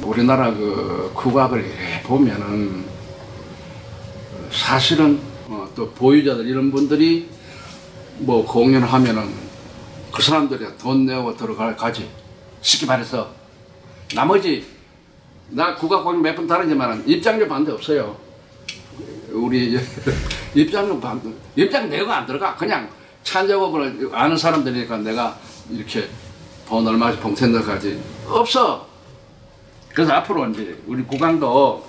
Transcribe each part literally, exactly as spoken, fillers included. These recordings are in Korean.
우리나라 그 국악을 이렇게 보면은 사실은 어, 또 보유자들 이런 분들이 뭐 공연을 하면은 그 사람들이 돈 내고 들어갈 가지. 쉽게 말해서 나머지 나 국악 공연 몇 번 다니지만 입장료 반대 없어요. 우리 입장료 반대 입장 내고 안 들어가. 그냥 찬작업을 아는 사람들이니까 내가 이렇게 돈 얼마씩 봉투 넣어가지 없어. 그래서 앞으로 이제 우리 국악도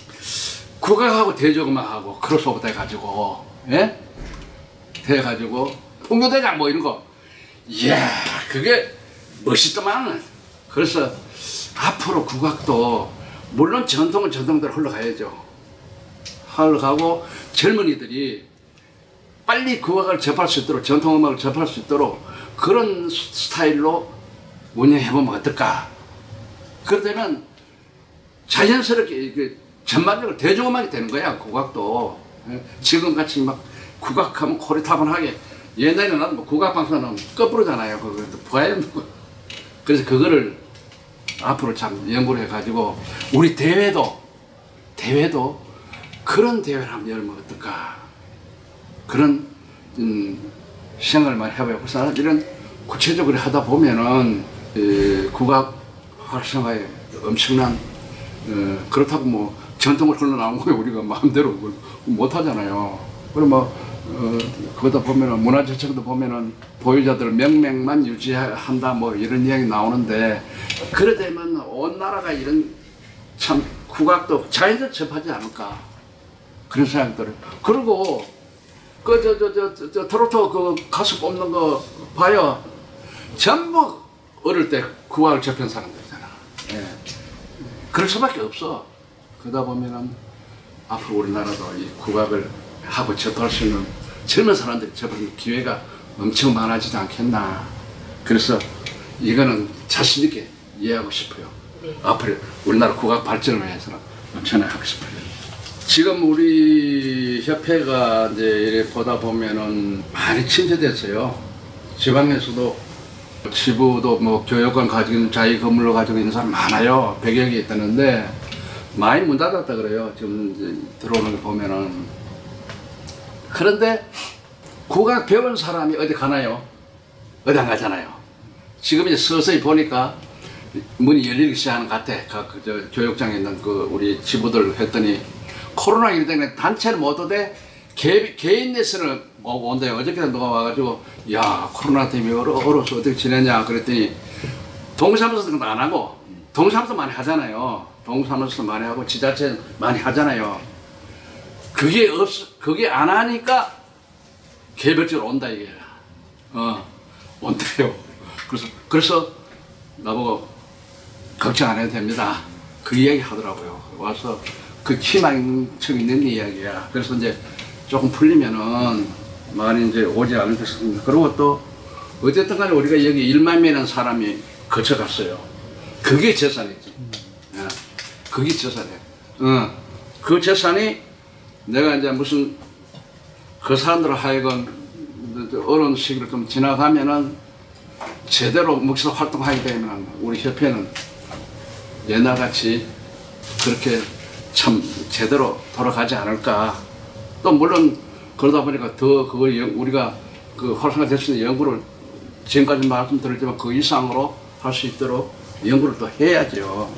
국악하고 대조음악하고 크로스오버 돼가지고, 예? 돼가지고 풍교대장 뭐 이런 거, 이야 그게 멋있더만. 그래서 앞으로 국악도 물론 전통은 전통대로 흘러가야죠. 흘러가고 젊은이들이 빨리 국악을 접할 수 있도록, 전통음악을 접할 수 있도록 그런 스타일로 운영해보면 어떨까. 그러다면 자연스럽게 전반적으로 대중음악이 되는 거야. 국악도 지금같이 막 국악하면 코리타분하게, 옛날에는 나도 뭐 국악방송은 거꾸로잖아요. 그것도 부하연. 그래서 그거를 앞으로 참 연구를 해가지고 우리 대회도 대회도 그런 대회를 한번 열면 어떨까. 그런 음, 생각을 많이 해봐요. 이런 구체적으로 하다 보면은 이 국악 활성화에 엄청난, 어, 그렇다고 뭐 전통을 흘러나온 거에 우리가 마음대로 못 하잖아요. 그리고 뭐 어, 그거다 보면은 문화재청도 보면은 보유자들 명맥만 유지한다 뭐 이런 이야기 나오는데, 그러되면 온 나라가 이런 참 국악도 자연스럽게 접하지 않을까 그런 생각들을. 그리고 그 저 저 저 저 트로트 그 가수 뽑는 거 봐요. 전부 어릴 때 국악을 접한 사람들이잖아. 예. 그럴 수밖에 없어. 그러다 보면은 앞으로 우리나라도 이 국악을 하고 접할 수 있는 젊은 사람들이 접하는 기회가 엄청 많아지지 않겠나. 그래서 이거는 자신 있게 이해하고 싶어요. 네. 앞으로 우리나라 국악 발전을 위해서는 엄청나게 하고 싶어요. 지금 우리 협회가 이제 이렇게 보다 보면은 많이 침체됐어요. 지방에서도 지부도 뭐 교육관 가지고 있는 자기 건물로 가지고 있는 사람 많아요. 백여 개 있다는데 많이 문 닫았다 그래요. 지금 이제 들어오는 거 보면은. 그런데 국악 배운 사람이 어디 가나요? 어디 안 가잖아요. 지금 이제 서서히 보니까 문이 열리기 시작하는 것 같아. 각 저 교육장에 있는 그 우리 지부들 했더니 코로나이기 때문에 단체를 못 오되 개, 개인 레슨을 온대요. 어저께 누가 와가지고 야 코로나 때문에 어려, 어려워서 어떻게 지내냐 그랬더니 동사무소도 안 하고, 동사무소 많이 하잖아요. 동사무소 많이 하고 지자체 많이 하잖아요. 그게 없, 그게 안 하니까 개별적으로 온다 이게. 어, 온대요. 그래서 그래서 나보고 걱정 안 해도 됩니다. 그 이야기 하더라고요. 와서 그 희망청 있는 이야기야. 그래서 이제 조금 풀리면은 많이 이제 오지 않을 것입니다. 그리고 또 어쨌든 간에 우리가 여기 일만 명이라는 사람이 거쳐갔어요. 그게 재산이지. 예. 그게 재산이에요. 어. 그 재산이 내가 이제 무슨 그 사람들 하여금 어려운 시기를 좀 지나가면은 제대로 묵시서 활동하게 되면 우리 협회는 옛날같이 그렇게 참 제대로 돌아가지 않을까. 또 물론 그러다 보니까 더 그거 우리가 그 활성화 될 수 있는 연구를 지금까지 말씀드렸지만 그 이상으로 할 수 있도록 연구를 또 해야죠.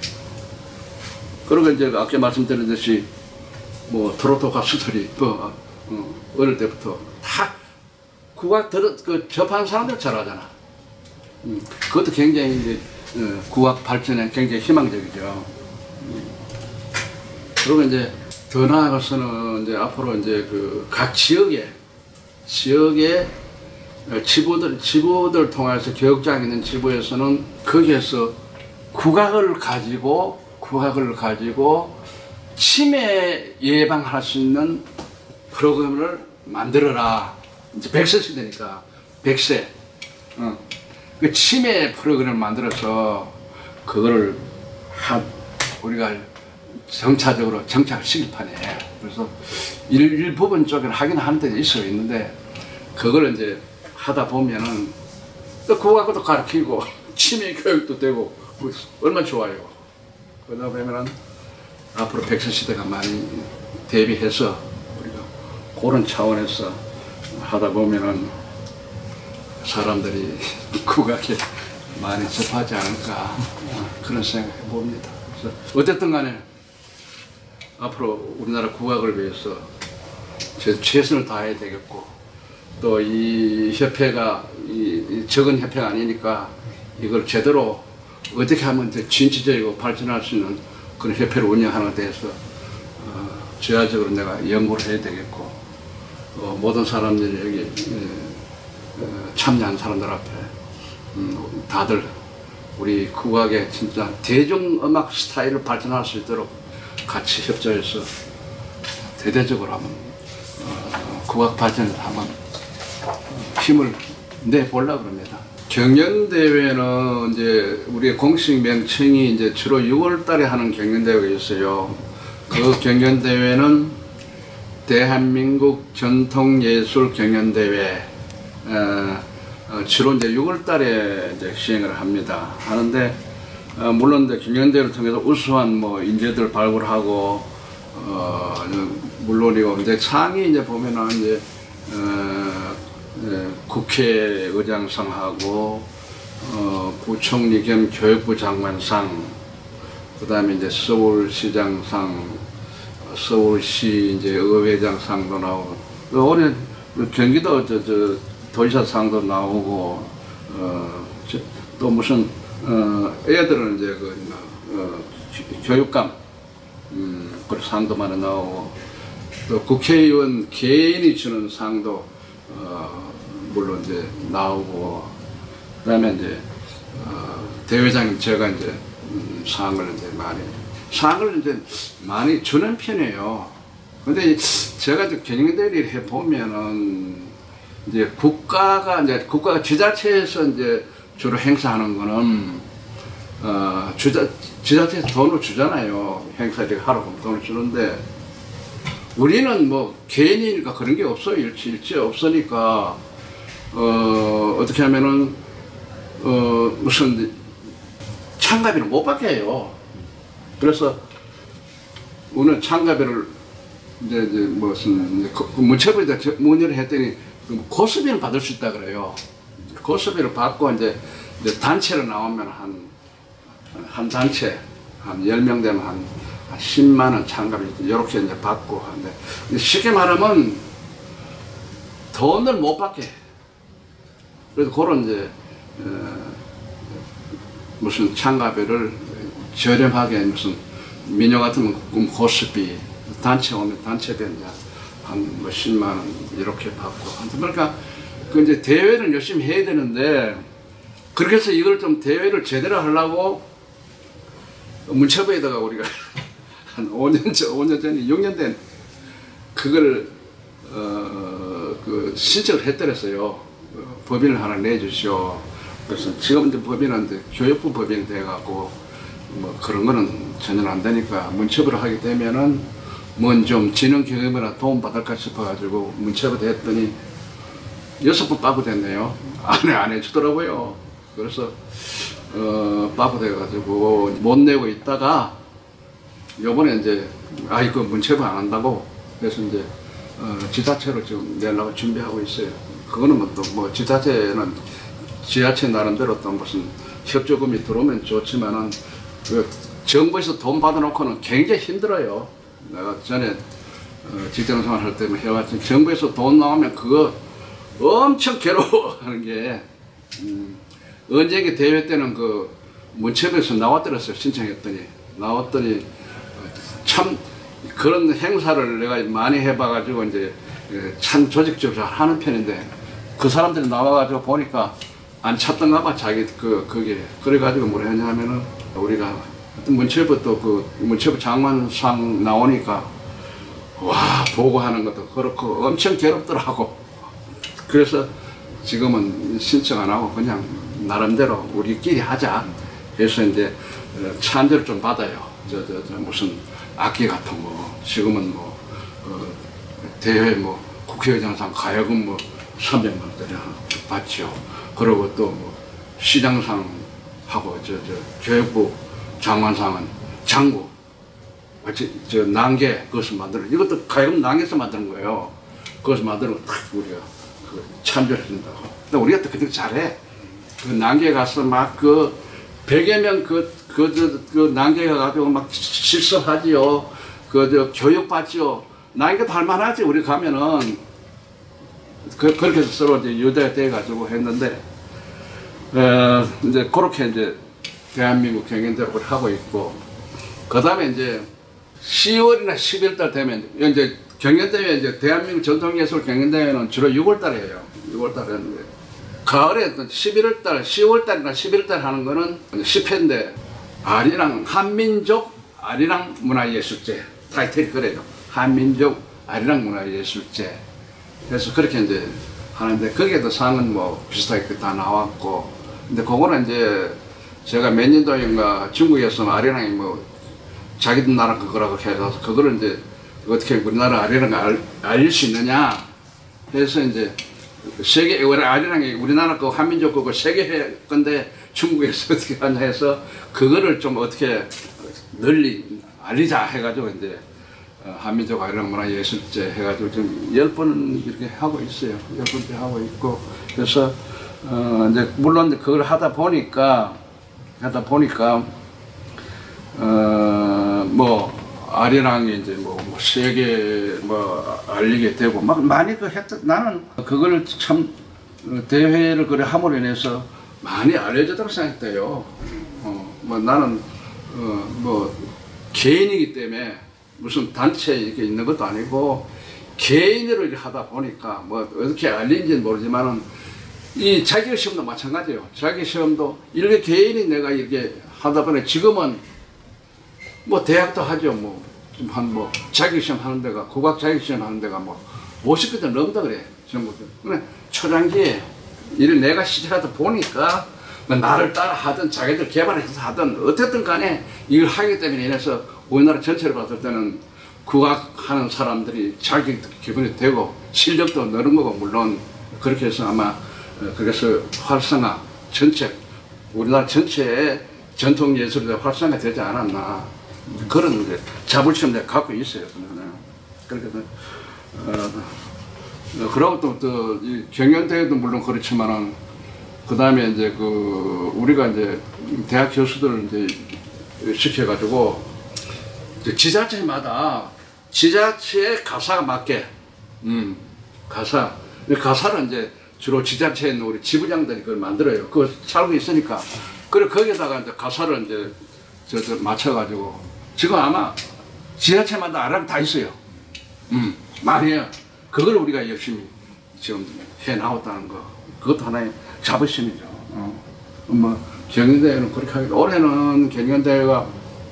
그리고 이제 아까 말씀드렸듯이 뭐 트로트 가수들이 또 어, 어릴 때부터 다 국악 들어 그 접하는 사람들 잘하잖아. 음, 그것도 굉장히 이제 어, 국악 발전에 굉장히 희망적이죠. 음. 그리고 이제 더 나아가서는 이제 앞으로 이제 그 각 지역에 지역에 지부들 지부들 통해서 교육장에 있는 지부에서는 거기에서 국악을 가지고 국악을 가지고 치매 예방할 수 있는 프로그램을 만들어라. 이제 백 세 시대니까 백 세. 어. 그 치매 프로그램을 만들어서 그거를 한 우리가 정차적으로 정착을 시킬 판에. 그래서 일, 일부분 쪽에는 하긴 하는 데도 있어 있는데 그걸 이제 하다 보면은 또 국악도 가르치고 치매 교육도 되고 얼마나 좋아요. 그러다 보면은 앞으로 백세 시대가 많이 대비해서 우리가 그런 차원에서 하다 보면은 사람들이 국악에 많이 접하지 않을까 그런 생각해 봅니다. 그래서 어쨌든 간에 앞으로 우리나라 국악을 위해서 제 최선을 다해야 되겠고 또 이 협회가 이 적은 협회가 아니니까 이걸 제대로 어떻게 하면 더 진취적이고 발전할 수 있는 그런 협회를 운영하는 데 대해서 어, 주야적으로 내가 연구를 해야 되겠고 어, 모든 사람들이 여기 에, 어, 참여한 사람들 앞에 음, 다들 우리 국악의 진짜 대중음악 스타일을 발전할 수 있도록 같이 협조해서 대대적으로 한번 어, 국악 발전에 한번 힘을 내보려고 합니다. 경연대회는 이제 우리의 공식 명칭이 이제 주로 유월 달에 하는 경연대회가 있어요. 그 경연대회는 대한민국 전통예술 경연대회, 어, 어, 주로 이제 유월 달에 이제 시행을 합니다. 하는데, 어, 물론 이제 경연대회를 통해서 우수한 뭐 인재들 발굴하고, 어, 물론이고, 이제 상이 이제 보면은 이제, 어, 예, 국회의장상하고 어, 부총리 겸 교육부 장관상, 그 다음에 이제 서울시장상, 서울시 이제 의회장상도 나오고, 올해 경기도 저, 저 도지사상도 나오고, 어, 저, 또 무슨 어, 애들은 이제 그 어, 교육감 음, 그 상도 많이 나오고, 또 국회의원 개인이 주는 상도 어, 물론 이제 나오고, 그 다음에 이제, 어, 대회장님 제가 이제, 음, 상을 이제 많이, 상을 이제 많이 주는 편이에요. 근데 제가 이제 경연대회를 해보면은, 이제 국가가, 이제 국가가 지자체에서 이제 주로 행사하는 거는, 어, 주자, 지자체에서 돈을 주잖아요. 행사를 하러 가면 돈을 주는데, 우리는 뭐 개인이니까 그런 게 없어요. 일치, 일치 없으니까, 어, 어떻게 하면은, 어, 무슨 참가비를 못 받게 해요. 그래서, 오늘 참가비를 이제, 이제 무슨, 문체부에다 문의를 했더니, 고수비를 받을 수 있다 그래요. 고수비를 받고 이제, 이제 단체로 나오면 한, 한 단체, 한 열 명 되면 한, 한 십만 원 참가비 이렇게 이제 받고 하는데, 쉽게 말하면 돈을 못 받게. 그래서 그런 이제 어, 무슨 참가비를 저렴하게 무슨 민요 같으면 고스비, 단체 오면 단체비 이제 한 뭐 십만 원 이렇게 받고. 그러니까 그 이제 대회를 열심히 해야 되는데, 그렇게 해서 이걸 좀 대회를 제대로 하려고 문체부에다가 우리가 한 오 년 전, 오 년 전에 육 년 된 그걸 어, 그 신청을 했더랬어요. 어, 법인을 하나 내주시오. 그래서 지금 이제 법인은 이제 교육부 법인이 돼갖고 뭐 그런 거는 전혀 안 되니까 문체부를 하게 되면은 뭔 좀 진흥 경험이나 도움 받을까 싶어가지고 문체부에 했더니 여섯 번 빠고 됐네요. 안, 안 해주더라고요. 그래서 어, 빠고 돼가지고 못 내고 있다가 요번에 이제 아 이거 문체부 안 한다고 그래서 이제 어, 지자체로 지금 내려고 준비하고 있어요. 그거는 뭐 또 뭐 지자체는 지자체 나름대로 또 무슨 협조금이 들어오면 좋지만은 그 정부에서 돈 받아놓고는 굉장히 힘들어요. 내가 전에 어, 직장생활 할 때만 해왔지만 정부에서 돈 나오면 그거 엄청 괴로워하는 게 음, 언제 대회 때는 그 문체부에서 나왔더랬어요. 신청했더니 나왔더니 참 그런 행사를 내가 많이 해봐가지고 이제 참 조직적으로 하는 편인데 그 사람들이 나와가지고 보니까 안 찾던가 봐 자기 그 그게 그래가지고 뭘 했냐면은 우리가 문체부 또 그 문체부 장관상 나오니까 와 보고하는 것도 그렇고 엄청 괴롭더라고. 그래서 지금은 신청 안 하고 그냥 나름대로 우리끼리 하자 해서 이제 찬조를 좀 받아요. 저, 저, 저 무슨 악기 같은 거 지금은 뭐 어, 대회 뭐 국회의장상 가야금 뭐 삼백만 원짜리 받죠. 그리고 또 뭐 시장상 하고 저, 저 교육부 장관상은 장구, 저 난개 그것을 만드는 이것도 가야금 난개에서 만드는 거예요. 그것을 만드는 거 딱 우리가 그 참조를 해준다고. 근데 우리가 또 그렇게 잘해. 그 난개 가서 막 그 백여 명 그 그 저 그 난개 가가지고 막 실습하지요. 그 저 교육 받지요. 난개도 할만하지 우리 가면은. 그 그렇게 해서 서로 이제 유대가 돼 가지고 했는데 어 이제 그렇게 이제 대한민국 경연대회를 하고 있고 그 다음에 이제 시월이나 십일 달 되면 이제 경연대회 이제 대한민국 전통예술 경연대회는 주로 유월 달에 해요. 유월 달에 하는데 가을에 십일월 달, 시월 달이나 십일 달 하는 거는 십 회인데 아리랑 한민족 아리랑 문화예술제 타이틀이 그래요. 한민족 아리랑 문화예술제. 그래서 그렇게 이제 하는데 거기에도 상은 뭐 비슷하게 다 나왔고 근데 그거는 이제 제가 몇 년도인가 중국에서 아리랑이 뭐 자기들 나라 그거라고 해서 그거를 이제 어떻게 우리나라 아리랑을 알릴 수 있느냐 해서 이제 세계 아리랑이 우리나라 그 한민족 그거 세계 건데 중국에서 어떻게 하냐 해서 그거를 좀 어떻게 널리 알리자 해가지고 이제 한민족 아리랑 문화예술제 해가지고 지금 열 번 이렇게 하고 있어요. 열 번째 하고 있고 그래서 어 이제 물론 그걸 하다 보니까 하다 보니까 어 뭐 아리랑이 이제 뭐, 뭐 세계 뭐 알리게 되고 막 많이 그 했던 나는 그걸 참 대회를 그래 함으로 인해서 많이 알려졌다고 생각했대요. 어 뭐 나는 어 뭐 개인이기 때문에 무슨 단체에 이렇게 있는 것도 아니고 개인으로 이렇게 하다 보니까 뭐 어떻게 알린지는 모르지만은 이 자기 시험도 마찬가지예요. 자기 시험도 이렇게 개인이 내가 이렇게 하다 보니 지금은 뭐 대학도 하죠. 뭐 한 뭐 자기 시험 하는 데가 국악 자기 시험 하는 데가 뭐 오십 개 넘다 그래. 전부 근데 초장기에 이를 내가 시작하다 보니까 뭐 나를 따라 하든 자기들 개발해서 하든 어쨌든 간에 이걸 하기 때문에 인해서 우리나라 전체를 봤을 때는 국악하는 사람들이 자기 기분이 되고 실력도 늘은 거고 물론 그렇게 해서 아마 그래서 활성화 전체 우리나라 전체의 전통 예술이 활성화 되지 않았나 그런 이제 자부심을 내가 갖고 있어요. 그렇게 어, 그러고 또 또 경연대회도 물론 그렇지만은 그 다음에 이제 그 우리가 이제 대학 교수들을 이제 시켜가지고 이제 지자체마다 지자체의 가사가 맞게 음 가사 가사를 이제 주로 지자체에 있는 우리 지부장들이 그걸 만들어요. 그걸 살고 있으니까 그리고 거기에다가 이제 가사를 이제 저, 저 맞춰가지고 지금 아마 지자체마다 아랑 다 있어요. 음 많이 해요. 그걸 우리가 열심히 지금 해 나왔다는 거 그것도 하나의 자부심이죠. 어. 뭐 경연대회는 그렇게 하겠다. 올해는 경연대회가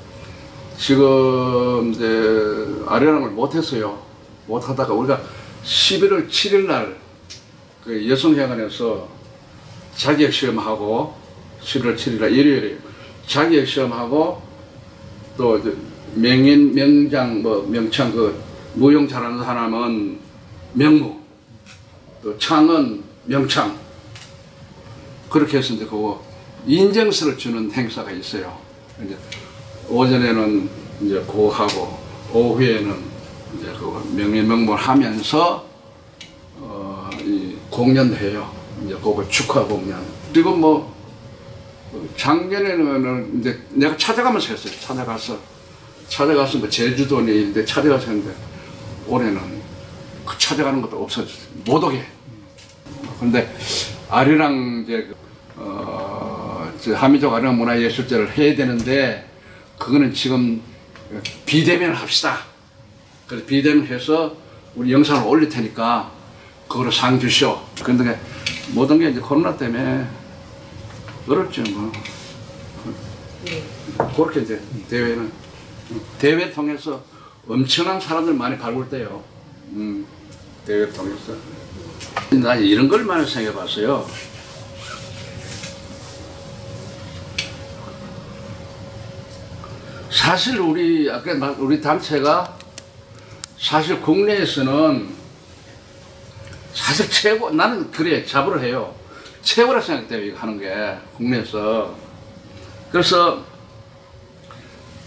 지금 이제 아리랑을 못했어요. 못하다가 우리가 십일월 칠일 날 그 여성회관에서 자격시험하고 십일월 칠일 날 일요일에 자격시험하고 또 명인 명장 뭐 명창 그 무용 잘하는 사람은 명무 또 창은 명창 그렇게 해서 이제 그거 인정서를 주는 행사가 있어요. 이제 오전에는 이제 그거 하고 오후에는 이제 그거 명예명목을 하면서 어, 이 공연도 해요. 이제 그거 축하 공연. 그리고 뭐 작년에는 이제 내가 찾아가면서 했어요. 찾아가서 찾아가서 뭐 제주도인데 찾아가서 했는데 올해는 그 찾아가는 것도 없어졌어요. 못 오게. 근데 아리랑 이제 어, 한민족 아리랑 문화예술제를 해야 되는데 그거는 지금 비대면을 합시다. 그래서 비대면 해서 우리 영상을 올릴 테니까 그거로 상 주시오. 근데 모든 게 이제 코로나 때문에 어렵죠 뭐. 그렇게 이제 대회는 대회 통해서 엄청난 사람들 많이 발굴돼요. 음, 대회 통해서. 나 이런 걸 많이 생각해봤어요. 사실 우리 아까 우리 단체가 사실 국내에서는 사실 최고 나는 그래 자부를 해요. 최고라 생각돼요 이거 하는 게 국내에서. 그래서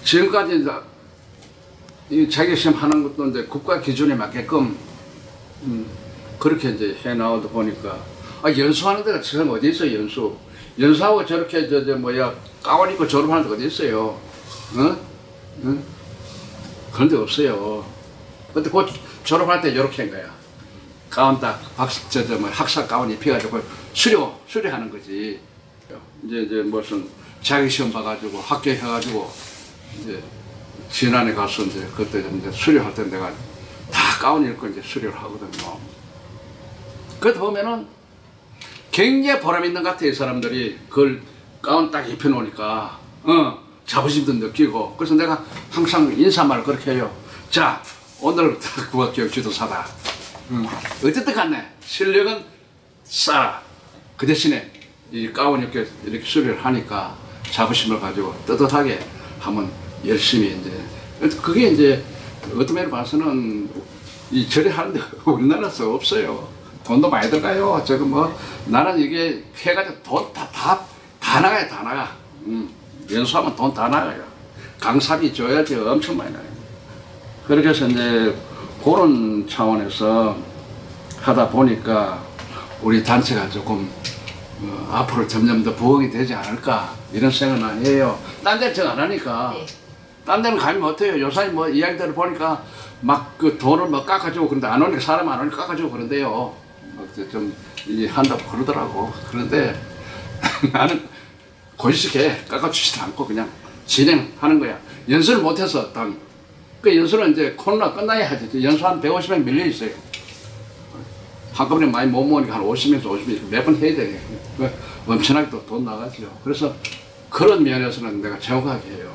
지금까지 이제 이 자격시험 하는 것도 이제 국가 기준에 맞게끔 음, 그렇게 이제 해 나오다 보니까 아 연수하는 데가 지금 어디 있어요 연수 연수하고 저렇게 저, 저 뭐야 가운 입고 졸업하는 데가 어디 있어요 어? 응? 그런 데 없어요. 근데 곧 졸업할 때 이렇게 한 거야. 가운 딱 박사 저, 저 뭐 학사 가운 입혀가지고 수료 수료하는 거지. 이제 이제 무슨 자격시험 봐가지고 합격해가지고 이제 진안에 가서 이제 그때 이제 수료할 때 내가 다 가운 입고 이제 수료를 하거든요. 그러다 보면은 굉장히 보람 있는 것 같아 이 사람들이 그걸 가운 딱 입혀놓으니까 어 자부심도 느끼고 그래서 내가 항상 인사말을 그렇게 해요. 자 오늘 국악교육 지도사다. 음. 어쨌든 간에 실력은 싸라. 그 대신에 이 가운 입게 이렇게 수료를 하니까 자부심을 가지고 떳떳하게 하면 열심히 이제 그게 이제 어떤 면에 봐서는 이 절에 하는데 우리나라에서 없어요. 돈도 많이 들어가요. 저거 뭐 나는 이게 해가지고 돈 다 다 다 나가요 다 나가. 음. 연수하면 돈 다 나가요. 강사비 줘야지 엄청 많이 나가요. 그렇게 해서 이제 그런 차원에서 하다 보니까 우리 단체가 조금 어, 앞으로 점점 더 부흥이 되지 않을까 이런 생각을 해요. 딴 데는 정 안 하니까. 네. 딴 데는 감이 못해요. 요새 뭐 이야기들을 보니까 막 그 돈을 뭐 깎아주고 그런데 안 오니까 사람 안 오니까 깎아주고 그런데요. 좀 한다고 그러더라고. 그런데 나는 고지식해 깎아주지도 않고 그냥 진행하는 거야. 연수를 못해서 당. 그 연수는 이제 코로나 끝나야 하지. 연수 한 백오십 명 밀려 있어요. 한꺼번에 많이 못 모으니까 한 오십 명에서 오십 명 매번 해야 돼. 엄청나게 또 돈 나가죠. 그래서 그런 면에서는 내가 정확하게 해요.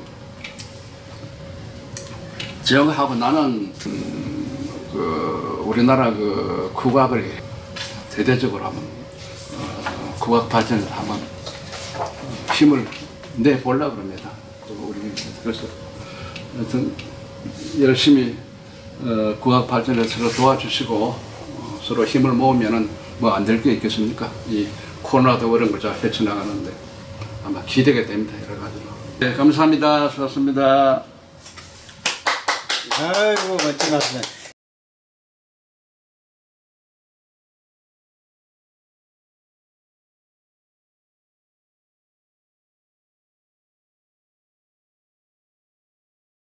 정확하고 나는 음, 그 우리나라 그 국악을 대대적으로 한번 어, 국악 발전을 한번 힘을 내보려고 합니다. 우리 그래서 하여튼 열심히 어, 국악 발전에 서로 도와주시고 어, 서로 힘을 모으면은 뭐 안 될 게 있겠습니까? 이 코로나도 그런 거죠. 헤쳐나가는데 아마 기대가 됩니다. 여러 가지로. 네, 감사합니다. 수고하셨습니다. 아이고 멋진 말씀.